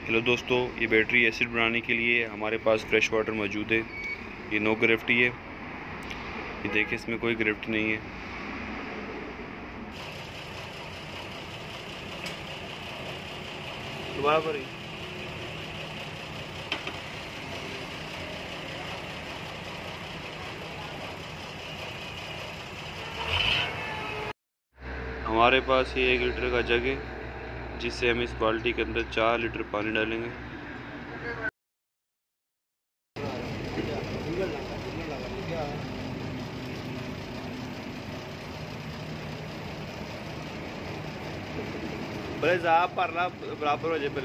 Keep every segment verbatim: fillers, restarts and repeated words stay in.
Hello दोस्तों, ये battery acid बनाने के लिए हमारे पास फ्रेश वाटर मौजूद है। ये नो ग्रेविटी है। ये देखिए, इसमें कोई ग्रेविटी नहीं है। दोबारा पर ही हमारे पास ये एक लीटर का जग है, जिससे हम इस बाल्टी के अंदर चार लीटर पानी डालेंगे। पहले जा भरना बराबर हो जाए। पहले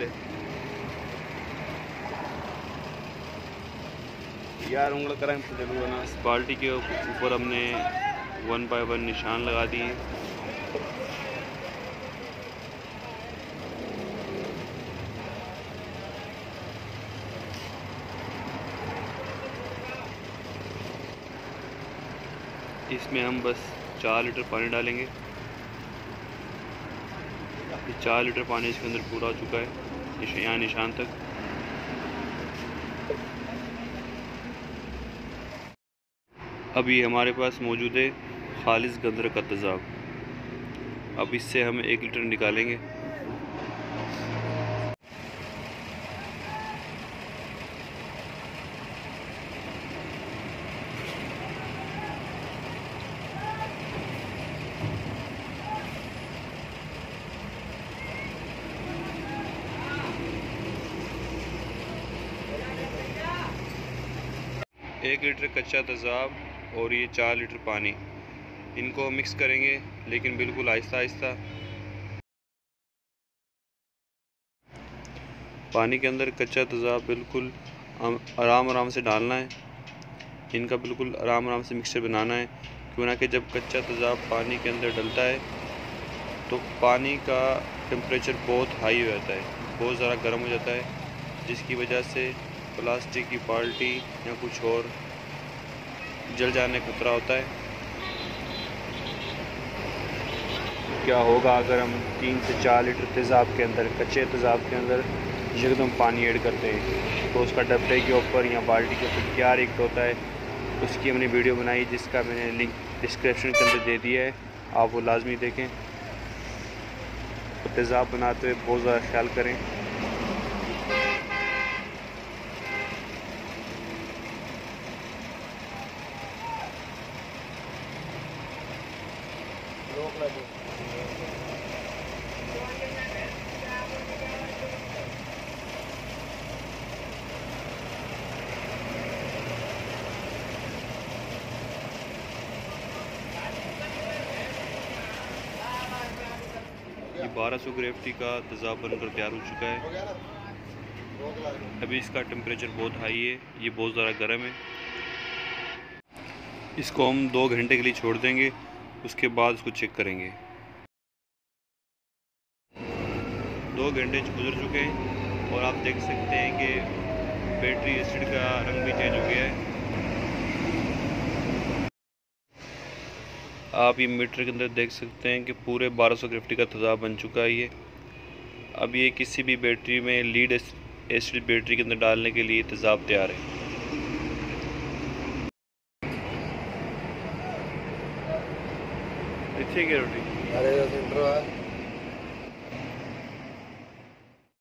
यार उंगल करें ना। इस बाल्टी के ऊपर हमने वन बाय वन निशान लगा दिए। इसमें हम बस चार लीटर पानी डालेंगे। ये चार लीटर पानी इसके अंदर पूरा हो चुका है, यहाँ निशान तक। अभी हमारे पास मौजूद है खालिस गंधक का तेज़ाब। अब इससे हम एक लीटर निकालेंगे। एक लीटर कच्चा तेज़ाब और ये चार लीटर पानी, इनको मिक्स करेंगे, लेकिन बिल्कुल आहिस्ता आहिस्ता। पानी के अंदर कच्चा तेज़ाब बिल्कुल आराम आराम से डालना है। इनका बिल्कुल आराम आराम से मिक्सचर बनाना है, क्यों ना कि जब कच्चा तेज़ाब पानी के अंदर डलता है तो पानी का टेम्परेचर बहुत हाई हो जाता है, बहुत ज़्यादा गर्म हो जाता है, जिसकी वजह से प्लास्टिक की बाल्टी या कुछ और जल जाने का खतरा होता है। क्या होगा अगर हम तीन से चार लीटर तेज़ाब के अंदर, कच्चे तेज़ाब के अंदर एकदम पानी ऐड करते हैं, तो उसका डब्बे के ऊपर या बाल्टी के ऊपर क्या रिएक्ट होता है, उसकी हमने वीडियो बनाई, जिसका मैंने लिंक डिस्क्रिप्शन के अंदर दे दिया है। आप वो लाजमी देखें। तो तेज़ाब बनाते हुए बहुत ज़्यादा ख्याल करें। ये बारह सौ ग्रेविटी का तेज़ाब बनकर तैयार हो चुका है। अभी इसका टेम्परेचर बहुत हाई है, ये बहुत ज़्यादा गर्म है। इसको हम दो घंटे के लिए छोड़ देंगे, उसके बाद उसको चेक करेंगे। दो घंटे गुजर चुके हैं और आप देख सकते हैं कि बैटरी एसिड का रंग भी चेंज हो गया है। आप ये मीटर के अंदर देख सकते हैं कि पूरे बारह सौ ग्रेविटी का तेज़ाब बन चुका है ये। अब ये किसी भी बैटरी में, लीड एसिड बैटरी के अंदर डालने के लिए तेज़ाब तैयार है। अच्छी ग्रेविटी।